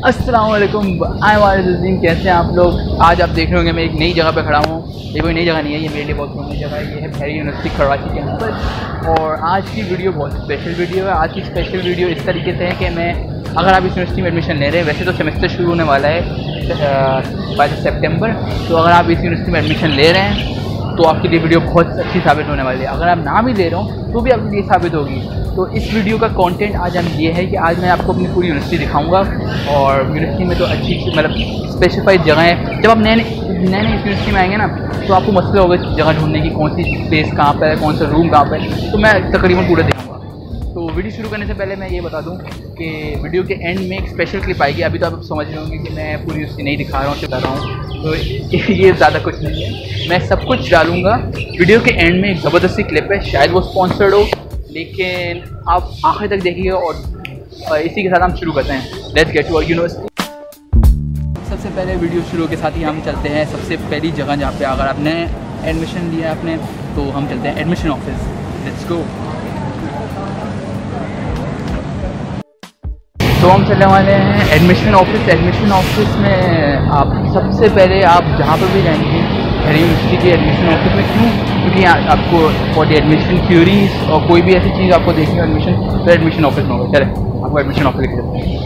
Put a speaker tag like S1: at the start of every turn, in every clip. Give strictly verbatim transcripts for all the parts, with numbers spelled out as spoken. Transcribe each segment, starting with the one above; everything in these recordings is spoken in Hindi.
S1: अस्सलाम वालेकुम, आई एम आरिज़। कैसे हैं आप लोग? आज आप देख रहे होंगे मैं एक नई जगह पे खड़ा हूँ। ये कोई नई जगह नहीं है, ये मेरे लिए बहुत पुरानी जगह है। ये है बहरिया यूनिवर्सिटी कराची कैंपस। और आज की वीडियो बहुत स्पेशल वीडियो है। आज की स्पेशल वीडियो इस तरीके से है कि मैं, अगर आप इस यूनिवर्सिटी में एडमिशन ले रहे हैं, वैसे तो सेमेस्टर शुरू होने वाला है बाईस सितंबर, तो अगर आप इस यूनिवर्सिटी में एडमिशन ले रहे हैं तो आपके लिए वीडियो बहुत अच्छी साबित होने वाली है। अगर आप ना भी ले रहे हो तो भी आपके लिए साबित होगी। तो इस वीडियो का कंटेंट आज हम ये है कि आज मैं आपको अपनी पूरी यूनिवर्सिटी दिखाऊंगा। और यूनिवर्सिटी में तो अच्छी मतलब स्पेसिफाइड जगह है। जब आप नए नए नए नए इस यूनिवर्सिटी में आएंगे ना, तो आपको मसला होगा जगह ढूंढने की, कौन सी स्पेस कहाँ पर है, कौन सा रूम कहाँ पर है। तो मैं तकरीबन पूरा दिखाऊँगा। तो वीडियो शुरू करने से पहले मैं ये बता दूं कि वीडियो के एंड में एक स्पेशल क्लिप आएगी। अभी तो आप समझ रहे होंगे कि मैं पूरी यूनिवर्सिटी नहीं दिखा रहा हूँ, दिखा रहा हूँ, तो ये ज़्यादा कुछ नहीं है। मैं सब कुछ डालूँगा वीडियो के एंड में। एक ज़बरदस्ती क्लिप है, शायद वो स्पॉन्सर्ड हो, लेकिन आप आखिर तक देखिएगा। और इसी के साथ हम शुरू करते हैं। Let's get to our university. सबसे पहले वीडियो शुरू के साथ ही हम चलते हैं सबसे पहली जगह जहाँ पे अगर आपने एडमिशन लिया है आपने, तो हम चलते हैं एडमिशन ऑफिस। Let's go. तो हम चलने वाले हैं एडमिशन ऑफिस। एडमिशन ऑफिस में आप सबसे पहले आप जहाँ पर भी जाएंगे बहरिया यूनिवर्सिटी के एडमिशन ऑफिस में, क्यों? क्योंकि आपको फॉर द एडमिशन क्यूरीज और कोई भी ऐसी चीज़ आपको देखनी है एडमिशन, तो एडमिशन ऑफिस में होगा। चले आपको एडमिशन ऑफिस दिख देते हैं।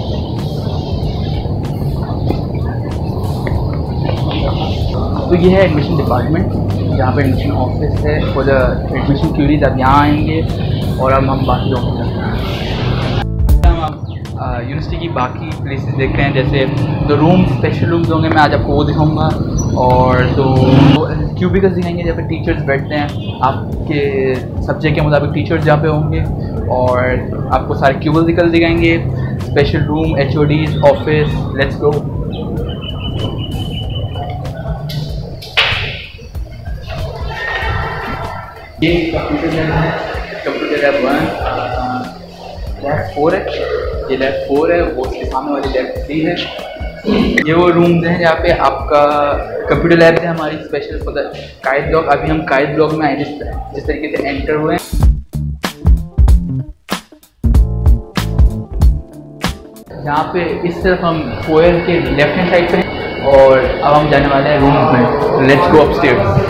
S1: तो ये है एडमिशन डिपार्टमेंट, जहाँ पे एडमिशन ऑफिस है। फॉर द एडमिशन क्यूरीज आप यहाँ आएंगे और अब हम बाकी ऑफिस जाते हैं। यूनिवर्सिटी की बाकी प्लेसेस देख रहे हैं, जैसे जो रूम स्पेशल रूम्स होंगे मैं आज आपको वो दिखाऊंगा। और तो क्यूबिकल्स दिखाएंगे जहाँ पे टीचर्स बैठते हैं, आपके सब्जेक्ट के मुताबिक टीचर्स जहाँ पे होंगे। और आपको सारे क्यूबिकल्स दिखाएंगे, special room, H O D's office. Let's go. ये कंप्यूटर लैब है, computer lab one, lab four है। ये लैब फोर है, वो उसके सामने वाली लैब थ्री है। ये वो रूम्स हैं जहाँ पे आपका कंप्यूटर लैब है हमारी special for the Quaid block. अभी हम कायद ब्लॉक में आए, जिस जिस तरीके से एंटर हुए हैं। यहाँ पे इस तरफ हम फोयर के लेफ्ट हैंड साइड पे हैं और अब हम जाने वाले हैं रूम में। Let's go upstairs.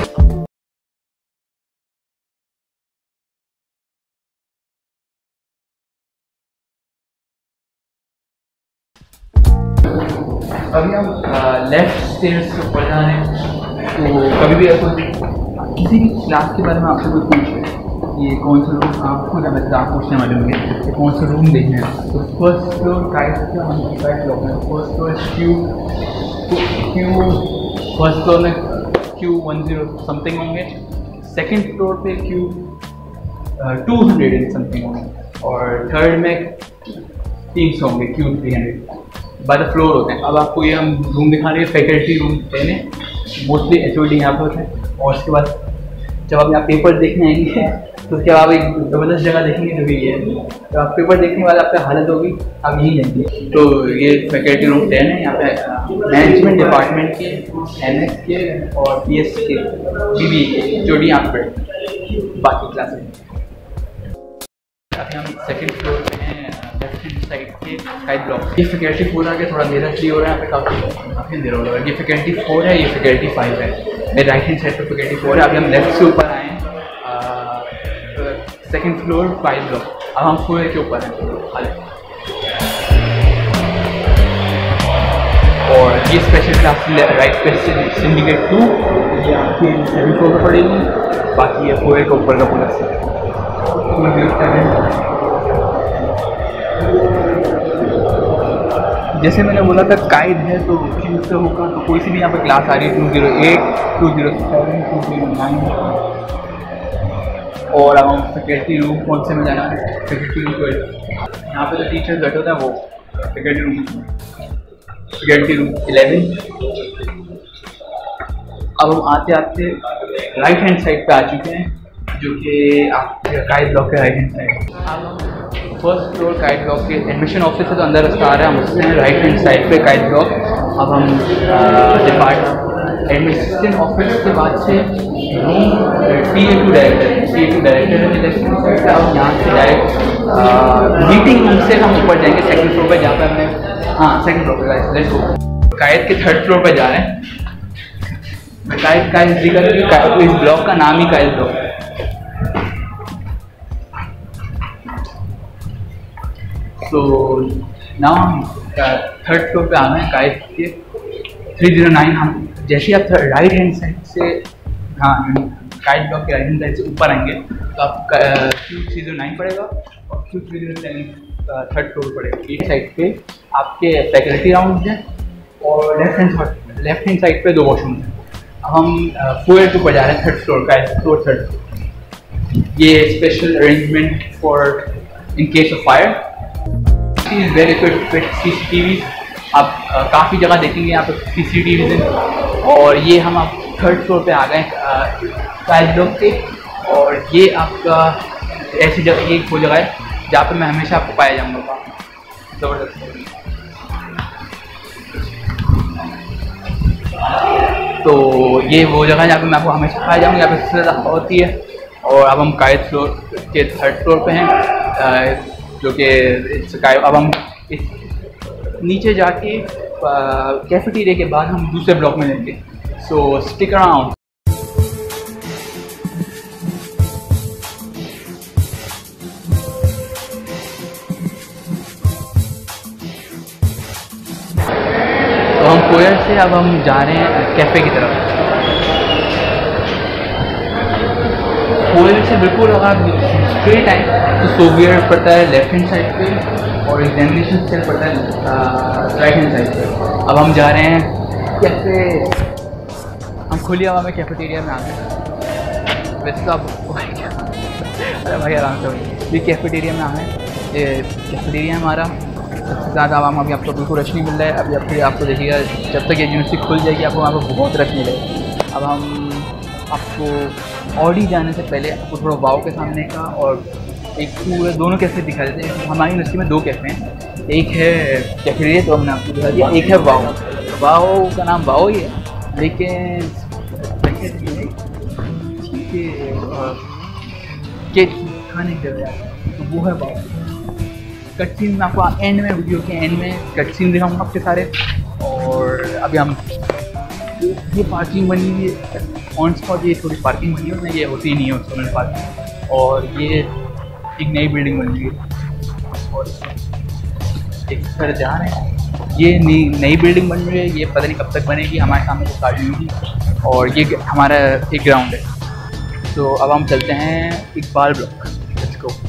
S1: अभी हम लेफ्ट स्टेयर्स से ऊपर जा रहे हैं। तो कभी भी कोई किसी भी क्लास के बारे में आपसे कोई पूछे, ये कौन सा रूम आपको क्या मतलब आप पूछने वाले होंगे कि कौन सा रूम देखना है, तो फर्स्ट फ्लोर काइट का हम काइट ब्लॉक में first floor Q Q first floor में क्यू वन जीरो समथिंग होंगे। सेकेंड फ्लोर पे Q two hundred and something होंगे। और थर्ड में तीन सौ होंगे, Q three hundred. By the floor होते हैं। अब आपको ये हम रूम दिखा रहे हैं, फैकल्टी रूम कहने, मोस्टली एच ओ डी यहाँ पर होते हैं। और उसके बाद जब आप यहाँ पेपर देखने आएंगे तो उसके बाद आप एक ज़बरदस्त जगह देखेंगे, जो भी ये है। तो आप पेपर देखने के बाद आपका हालत होगी, आप यहीं जाएंगे। तो ये फैकल्टी रूम टेन है। यहाँ पे मैनेजमेंट डिपार्टमेंट के, एम एस के और पी एस के, बी बी के जो डी यहाँ पर बाकी क्लासेस। अभी हम सेकेंड फ्लोर पे हैं, लेफ्ट हैंड साइड के काइट ब्लॉक। ये फैकल्टी फोर आके थोड़ा अंधेरा इसलिए हो रहा है, यहाँ पे काफ़ी काफ़ी अंधेरा हो रहा है। ये फैकल्टी फोर है, ये फैकल्टी फाइव है। मेरे राइट हैंड साइड पे फैकल्टी फोर है। अभी हम लेफ्ट से ऊपर आए हैं, सेकेंड फ्लोर काइट ब्लॉक। अब हम फोर के ऊपर हैं हाल। और ये स्पेशल क्लास राइट पे सिंडिकेट टू, ये आपकी सेकेंड फ्लोर पर पड़ेगी। बाकी ये फोर के ऊपर का पूरा जैसे मैंने बोला था काइड है, तो क्यू से होगा। तो कोई सी भी यहाँ पे क्लास आ रही है, two zero eight, two zero seven, two zero nine. और अब हम फैकल्टी रूम कौन से में जाना है? फैकल्टी रूम को यहाँ पे जो टीचर्स बैठे होते हैं वो faculty room, faculty room eleven. अब हम आते आते राइट हैंड साइड पे आ चुके हैं, जो कि आपके काइट ब्लॉक के राइट हैंड साइड। अब फर्स्ट फ्लोर काइट ब्लॉक के एडमिशन ऑफिस से तो अंदर रास्ता आ रहा है, हम उससे हैं राइट हैंड साइड पे काइट ब्लॉक। अब हम डिपार्ट एडमिशन ऑफिस के बाद से room T A to director T A to director है इलेक्शन साइड पे। अब यहाँ से डायरेक्ट मीटिंग रूम से हम ऊपर जाएंगे सेकंड फ्लोर पे, जहाँ पे हमें हाँ सेकंड फ्लोर पे गाइस, लेट्स गो। कायद के थर्ड फ्लोर पे जा रहे हैं। कायद का जिक्र है, कायद इस ब्लॉक का नाम ही कायद ब्लॉक है। तो नाउ हम थर्ड फ्लोर पे आ गए हैं कायद के थ्री जीरो नाइन। हम जैसे ही आप राइट हैंड साइड से, हाँ कायद ब्लॉक के राइट हैंड साइड से ऊपर आएंगे तो आपका क्यू थ्री जीरो नाइन पड़ेगा और Q three zero seven third floor पड़ेगा। एक साइड पे आपके फैकल्टी राउंड हैं और left hand left hand side पे दो वॉशरूम हैं। अब हम फ्लोर के ऊपर जा रहे हैं, थर्ड फ्लोर का फ्लोर थर्ड। ये special arrangement for in case of fire is very equipped with CCTV. Uh uh, काफ़ी जगह देखेंगे यहाँ पर सीसीटीवी हैं। और ये हम आप थर्ड फ्लोर पे आ गए कायद ब्लॉक के। और ये आपका ऐसी जगह, एक वो जगह है जहाँ पे मैं हमेशा आपको पाया जाऊँगा। ज़बरदस्त। तो ये वो जगह है जहाँ पे मैं आपको हमेशा पाया जाऊँगा, यहाँ पे सबसे ज़्यादा होती है। और अब हम कायद फ्लोर के थर्ड फ्लोर पे हैं, जो कि अब हम इस नीचे जाके कैफेटेरिया के बाद हम दूसरे ब्लॉक में लेंगे। So stick around. तो हम कोयर से अब हम जा रहे हैं कैफ़े की तरफ। कोयर से बिल्कुल अगर स्ट्रेट आए तो सोवियर पड़ता है लेफ्ट हैंड साइड पे और एग्जामिनेशन सेल पड़ता है राइट हैंड साइड पे। अब हम जा रहे हैं कैफ़े। हम खुली हवा में कैफेटेरिया में आ गए। वैसे तो आप अरे भाई आराम से भाई, ये कैफेटेरिया में आ गए। ये कैफेटेरिया हमारा सबसे ज़्यादा आवाम अभी आपको बिल्कुल रश नहीं मिल रहा है। अभी आप फिर आपको देखिएगा जब तक ये यूनिवर्सिटी खुल जाएगी आपको वहाँ पर बहुत रश मिलेगा। अब हम आपको ऑडी जाने से पहले आपको थोड़ा वाव के सामने का और एक पूरे दोनों कैफ़े दिखा देते हैं। हमारी यूनिवर्सिटी में दो कैफ़े हैं, एक है कैफेटेरिया तो हमने आपको दिखा दिया, एक है वाव। वाव का नाम वाव ही है लेकिन के खाने के तो वो है वाव। कट सीन में आपको एंड में वीडियो के एंड में कट सीन दिखाऊंगा आपके सारे। और अभी हम ये पार्किंग बनी हुई है ऑन स्पॉट, ये थोड़ी पार्किंग बनी हुई है, ये होती नहीं है उसमें पार्किंग। और ये एक नई बिल्डिंग बन रही है और एक सर जा रहे हैं। ये नई नई बिल्डिंग बन रही है, ये पता नहीं कब तक बनेगी, हमारे सामने तो स्टार्ट नहीं होगी। और ये हमारा एक ग्राउंड है। तो अब हम चलते हैं इकबाल ब्लॉक। Let's go.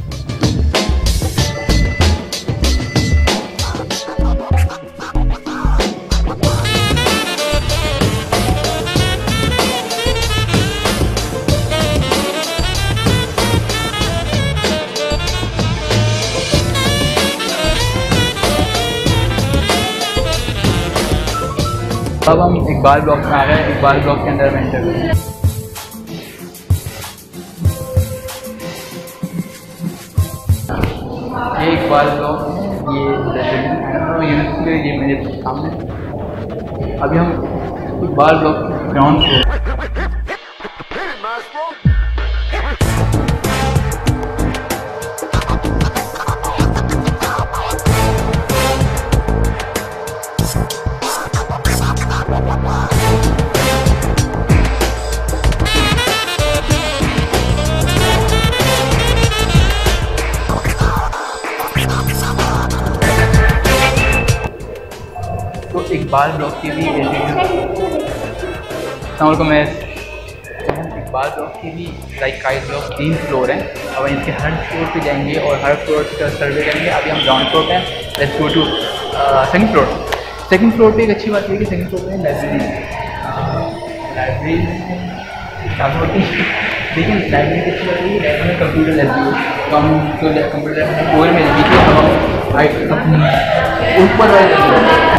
S1: अब हम इकबाल ब्लॉक में आ गए। इकबाल ब्लॉक के अंदर में एंटर करें। ये इकबाल ब्लॉक है, ये यूनिवर्सिटी, ये मेरे सामने। अभी हम Iqbal block ground floor Iqbal block की भी को मैं इकबाल ब्लॉक की भी लाइक कायद ब्लॉक तीन फ्लोर हैं। अब इनके हर फ्लोर पे जाएंगे और हर फ्लोर का सर्वे करेंगे। अभी हम ग्राउंड फ्लोर पे हैं। Let's go to second floor. Second floor पे एक अच्छी बात है कि सेकंड फ्लोर पे लाइब्रेरी लाइब्रेरी होती है, लेकिन लाइब्रेरी की अच्छी बात है कि लाइब्रेरी में कंप्यूटर लाइब्रेरी कम तो कंप्यूटर कोई में लगी थी। अब हम ऊपर वाले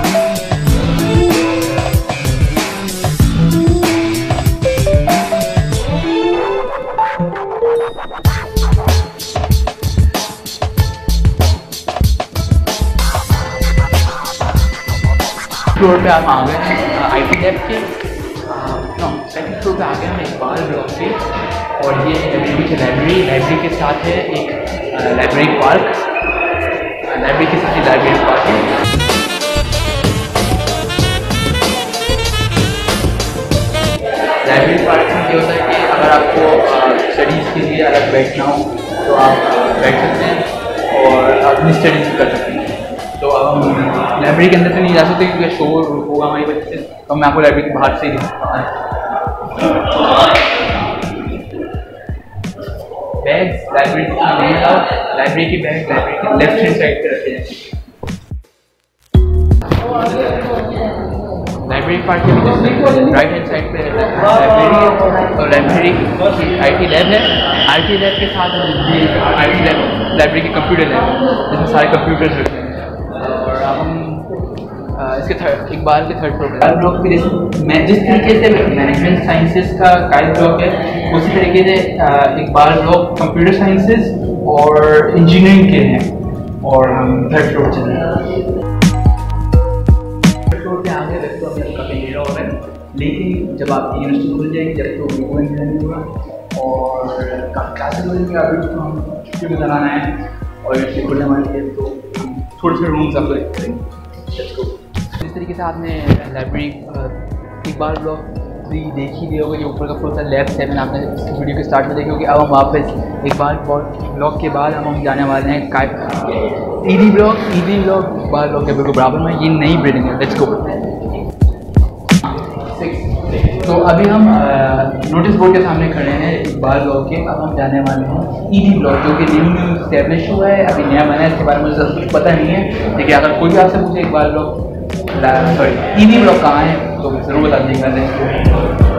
S1: फ्लोर पे आप आ गए आई टी लैब के। नो सेकंड फ्लोर पे आ गए हम इकबाल ब्लॉक से। और ये पीछे लाइब्रेरी लाइब्रेरी के साथ है एक लाइब्रेरी पार्क। लाइब्रेरी के साथ ही लाइब्रेरी पार्क है। लाइब्रेरी पार्ट में ये होता है कि अगर आपको स्टडीज़ के लिए अलग बैठना हो तो आप बैठ सकते हैं और अपनी स्टडीज़ कर सकते हैं। तो अब हम लाइब्रेरी के अंदर से नहीं जा सकते क्योंकि शोर होगा हमारी वजह से, तो मैं आपको लाइब्रेरी के बाहर से ही बैग्स लाइब्रेरी नहीं अलाउ, लाइब्रेरी की बैग लाइब्रेरी के लेफ्ट हैंड साइड पे रखे जाएंगे। लाइब्रेरी पार्ट के पीछे राइट हैंड साइड पे लाइब्रेरी और लाइब्रेरी की आईटी लैब है। आईटी लैब के साथ आईटी लैब लाइब्रेरी की कंप्यूटर लैब है जिसमें सारे कंप्यूटर्स रखे हैं। और अब हम इसके थर्ड इकबाल के थर्ड फ्लोर पे ब्लॉक पे जैसे मैं जिस तरीके से मैनेजमेंट साइंसेस का काइल ब्लॉक है उसी तरीके से इकबाल ब्लॉक कंप्यूटर साइंसेस और इंजीनियरिंग के हैं और हम थर्ड फ्लोर चल रहे हैं। थर्ड फ्लोर पे आगे वैसे तो अभी काफ़ी अंधेरा हो रहा है, लेकिन जब आपकी यूनिवर्सिटी खुल जाएगी जब तो वीडियो इंजीनियरिंग होगा और काफ़ी क्लासेस हो जाएंगे। अभी तो हम छुट्टी में बनाना है और यूनिवर्सिटी खुलने वाली है तो थोड़े से रूम्स आपको देखते हैं। इस तरीके से आपने लाइब्रेरी इकबाल ब्लॉक थ्री देख ही लिया होगा, ये ऊपर का फ्लोर था। लैब सेवन आपने इस वीडियो के स्टार्ट में देखी होगी। अब हम वापस इकबाल ब्लॉक के बाद अब हम जाने वाले हैं काय ईदी ब्लॉक। ईदी ब्लॉक इकबाल ब्लॉक के बिल्कुल बराबर में ये नई बिल्डिंग है। Let's go. तो अभी हम नोटिस बोर्ड के सामने खड़े हैं इकबाल ब्लॉक के। अब हम जाने वाले हैं ईदी ब्लॉक जो कि न्यू न्यू स्टैब्लिश हुआ है, अभी नया बना है। इसके बारे में मुझे कुछ पता नहीं है, लेकिन अगर कोई भी आपसे पूछे Iqbal block sorry Edhi block कहाँ है तो ज़रूर बता दीजिएगा।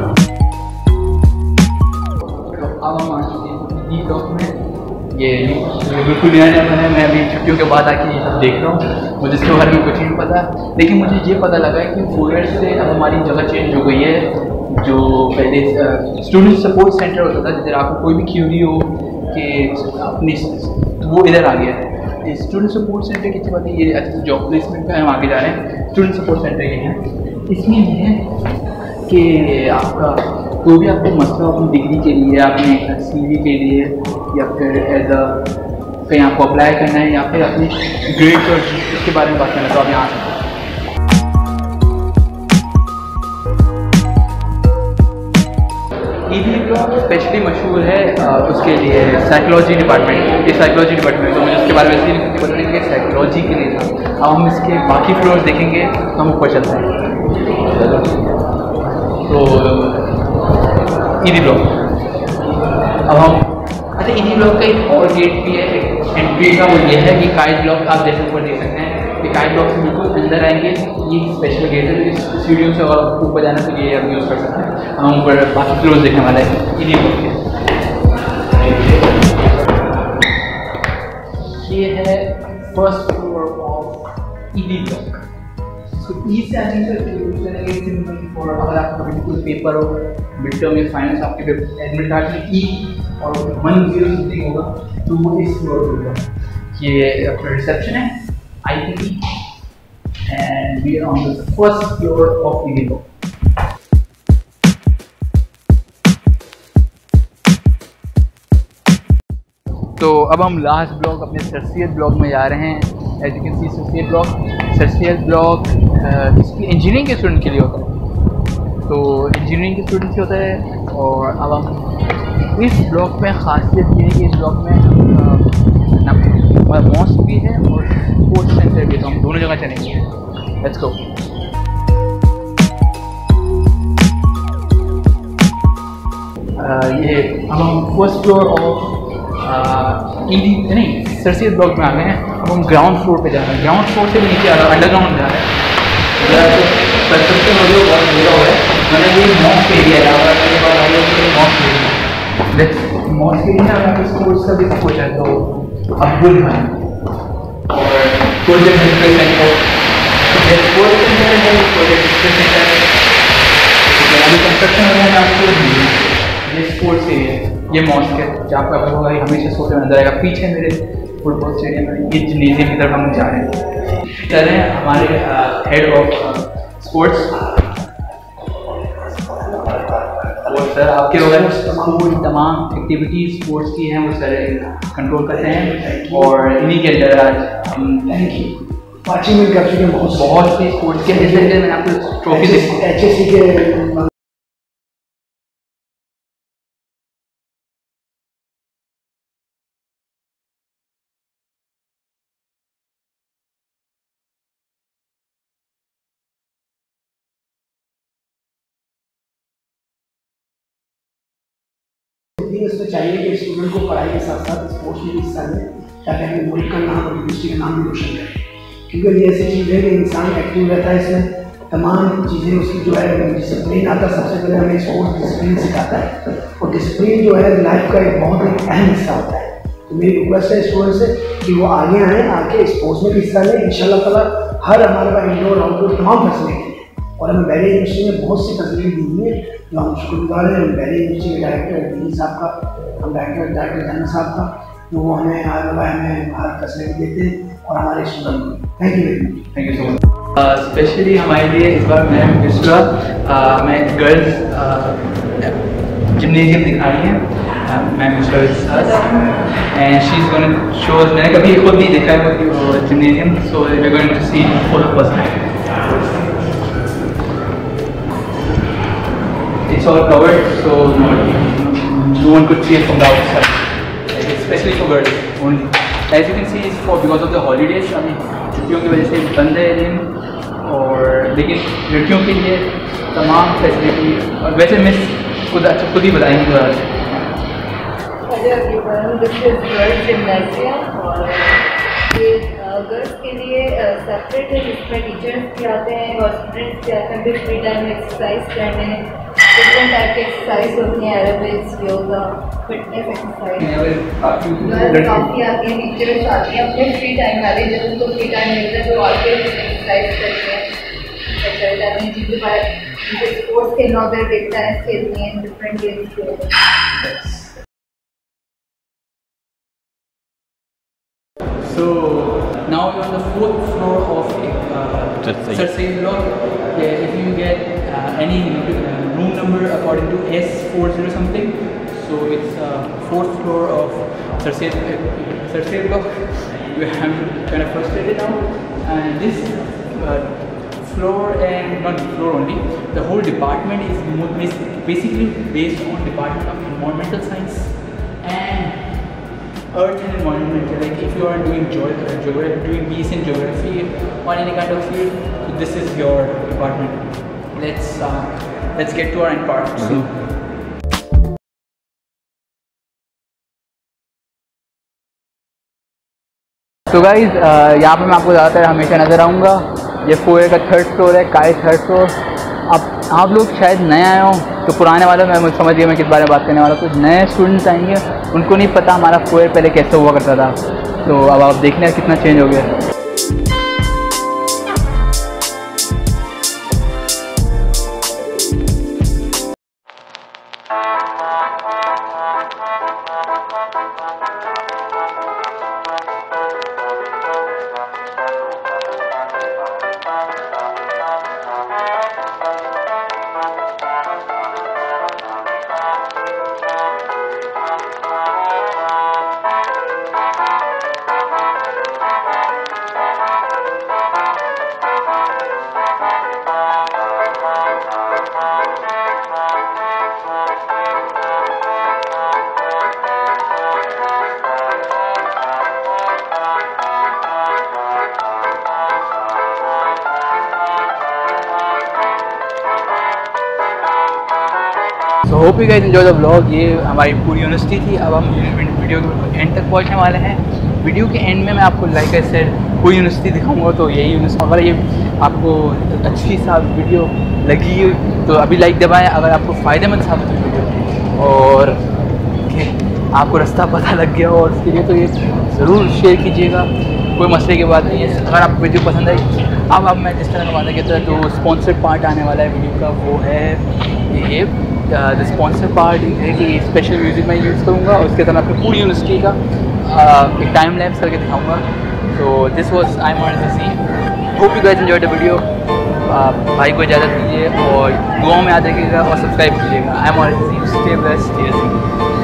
S1: तो अब हम आ चुके हैं ईदी ब्लॉक में। ये बिल्कुल नया नया बना है, मैं अभी छुट्टियों के बाद आके ये सब देख रहा हूँ, मुझे इसके बारे में कुछ नहीं पता। लेकिन मुझे ये पता लगा है कि फोर ईयर से अब हमारी जगह चेंज हो गई है। जो पहले स्टूडेंट सपोर्ट सेंटर होता था, जैसे आपको कोई भी क्यूरी हो कि अपनी तो वो इधर आ गया है। स्टूडेंट सपोर्ट सेंटर की अच्छी बात है, ये अच्छे जॉब प्लेसमेंट पे हम आगे जा रहे हैं। स्टूडेंट सपोर्ट सेंटर ये है, इसमें ये है कि आपका कोई भी आपको मसला अपनी डिग्री के लिए, अपने सीवी के लिए या फिर एज अ कहीं आपको अप्लाई करना है या फिर अपनी ग्रेड्स और इसके बारे में बात करना है तो आप यहाँ आ सकते हैं। ईदी ब्लॉक स्पेशली मशहूर है आ, उसके लिए साइकोलॉजी डिपार्टमेंट। ये साइकोलॉजी डिपार्टमेंट तो मुझे उसके बारे में वैसे नहीं पता नहीं कि साइकोलॉजी के लिए था। अब हम इसके बाकी फ्लोर्स देखेंगे तो हम ऊपर चलते हैं। तो ईदी ब्लॉक अब हम अच्छा ईदी ब्लॉक का एक और गेट भी है एंट्री का, वो ये है कि काइल ब्लॉक आप जैसे ऊपर देख सकते हैं कि काइल ब्लॉक से बिल्कुल अंदर आएंगे। ये स्पेशल गेट है, इस सीढ़ियों से और ऊपर जाना तो ये हम यूज़ कर सकते हैं। हम ऊपर बाकी फ्लोर्स देखने वाले हैं ईदी ब्लॉक के। ये है first floor of Edhi block. E से आने से सिंपल और अगर आपका बिल्कुल पेपर हो मिड टर्म या फाइनल्स आपके एडमिट कार्ड में ई और वन जीरो समथिंग होगा तो वो इस फ्लोर पर होगा। ये अपना रिसेप्शन है I P T and we are on the first floor of Edhi block. तो अब हम लास्ट ब्लॉक अपने सरसियत ब्लॉक में जा रहे हैं। As you can see Sir Syed block Sir Syed block engineering के स्टूडेंट के लिए होता है, तो इंजीनियरिंग के स्टूडेंट के होता है। और अब हम इस ब्लॉक में खासियत ये है कि इस ब्लॉक में मॉस्क भी है और स्पोर्ट्स सेंटर भी है, तो हम दोनों जगह चलेंगे। Let's go. ये अब हम फर्स्ट फ्लोर ऑफ ईदी नहीं सरसियत ब्लॉक में आ गए हैं। अब हम ग्राउंड फ्लोर पे जा रहे हैं। ग्राउंड फ्लोर से भी नीचे आ रहा है, अंडरग्राउंड जा रहे हैं। कंस्ट्रक्शन हो जो बहुत बुरा हुआ है, मैंने ये मॉस्क एरिया है मॉस्क एरिया मॉस्क एरिया में आपको स्पोर्ट्स का भी कुछ है तो अब्दुल खान और प्रोजेक्ट सेंटर स्पोर्ट्स सेंटर है प्रोजेक्ट सेंटर अभी कंस्ट्रक्शन हो रहा है आपको। ये स्पोर्ट्स एरिया है, ये मॉस्क है जहाँ पर आपको होगा हमेशा सोते नजर आएगा। पीछे मेरे फुटबॉल स्टेडियम में ये जिम्नेजियम की तरफ हम जा रहे हैं। चल रहे हैं हमारे हेड ऑफ स्पोर्ट्स वो सर आपके वगैरह स्कूल तमाम एक्टिविटीज़ स्पोर्ट्स की हैं वो सर कंट्रोल करते हैं और इन्हीं के अंदर आज हम
S2: पाँच मिनट कर चुके हैं। बहुत
S1: बहुत सी स्पोर्ट्स के जैसे मैंने आपको ट्रॉफी
S2: एच एस सी के लेकिन इसमें चाहिए कि स्टूडेंट को पढ़ाई के साथ साथ स्पोर्ट्स में भी हिस्सा लें ताकि अपने मुल्क का नाम और यूनिवर्सिटी का नाम भी रोशन करें। क्योंकि ये ऐसी चीज़ है कि इंसान एक्टिव रहता है, इसमें तमाम चीज़ें उसकी जो है डिसिप्लिन आता है। सबसे पहले हमें स्पोर्ट्स डिसिप्लिन सिखाता है और डिसिप्लिन जो है लाइफ का एक बहुत ही अहम हिस्सा होता है। तो मेरी रिक्वेस्ट है स्टूडेंट से कि वो आगे आएँ, आके स्पोर्ट्स में भी हिस्सा लें। इंशाल्लाह ताला हर हमारे पास इंडोर आउटडोर तमाम फैसिलिटी है और हमें बहरिया यूनिवर्सिटी में बहुत सी फैसिलिटी दी हुई है जो हम शुक्रगुजार हैं। हम बहरिया यूनिवर्सिटी के डायरेक्टर डी साहब का, हम डायरेक्टर डायरेक्टर जनरल साहब का, जो वो हमें हर हमें हर फैसिलिटी देते हैं और हमारे स्टूडेंट को। Thank you very much.
S1: Thank you so much. Specially हमारे लिए इस बार मैम विश्वा हमें गर्ल्स जिम्नेजियम दिखा रही हैं। Ma'am Vishwa and she is going to show, मैंने कभी खुद नहीं देखा है gymnasium, so we are going to see for the first time. It's all covered, so no, no one could see it from the outside. Like, especially for girls only. As you can see, it's for because of the holidays. अभी छुट्टियों की वजह से बंद है दिन, और लेकिन लड़कियों के लिए तमाम फैसिलिटी, और वैसे मिस खुद अच्छा खुद ही बताएंगे थोड़ा सा।
S3: Hello everyone, this is girls gymnasium और ये गर्ल्स के लिए सेपरेट है जिसमें टीचर्स भी आते हैं और स्टूडेंट्स भी आते हैं फिर फ्री टाइम में एक्सरसाइज करने। डिफरेंट टाइप की एक्सरसाइज होती हैं, aerobics, yoga, fitness exercise. Girls काफ़ी आती हैं, टीचर्स आती हैं अपने फ्री टाइम वाले, जब उनको फ्री टाइम मिलता है तो आके एक्सरसाइज करते हैं, चलते हैं जिनके पास स्पोर्ट्स खेलना होता है, टेक टेनिस खेलती हैं, डिफरेंट गेम्स खेलते हैं।
S1: So now we're on the fourth floor of uh, ArizAzeemVlogs. Yeah, if you get uh, any uh, room number according to S forty something, so it's uh, fourth floor of ArizAzeemVlogs. We have kind of frustrated now, and this uh, floor and not floor only, the whole department is basically based on Department of Environmental Science and Earth and Environment. Like if you are doing geography, doing B S in geography or any kind of field, so this is your department. Let's uh, let's get to our end part. Mm-hmm. So. So guys, uh, यहाँ पे मैं आपको ज़्यादातर हमेशा नज़र आऊँगा। ये फोर का थर्ड फ्लोर है, काय थर्ड फ्लोर। अब आप लोग शायद नए आए हो तो पुराने वाले मैं मुझे समझ गया मैं किस बारे में बात करने वाला। कुछ नए स्टूडेंट्स आएंगे, उनको नहीं पता हमारा फोर पहले कैसे हुआ करता था, तो अब आप देखने कितना चेंज हो गया। So hope you guys enjoy the vlog. ये हमारी पूरी यूनिवर्सिटी थी। अब हम वीडियो के एंड तक पहुंचने वाले हैं। वीडियो के एंड में मैं आपको लाइक आई सेड पूरी यूनिवर्सिटी दिखाऊंगा, तो यही यूनिवर्सिटी अगर ये आपको अच्छी सा वीडियो लगी तो अभी लाइक दबाएं। अगर आपको फ़ायदेमंद साबित हुई वीडियो और आपको रास्ता पता लग गया और उसके लिए तो ये ज़रूर शेयर कीजिएगा, कोई मसले की बात नहीं है। अगर आपको वीडियो पसंद आई, अब अब मैं जिस तरह का वादा कहता है जो स्पॉन्सर्ड पार्ट आने वाला है वीडियो का वो है ये द स्पॉन्सर पार्ट है कि स्पेशल म्यूज़िक मैं यूज़ करूँगा और उसके साथ आपको पूरी यूनिवर्सिटी का uh, एक टाइम लैप्स करके दिखाऊँगा। तो this was I am ArizAzeem। Hope you guys enjoyed the video. भाई को इजाज़त दीजिए और दुआओं में याद रखिएगा और सब्सक्राइब कीजिएगा। I am ArizAzeem। Stay blessed, stay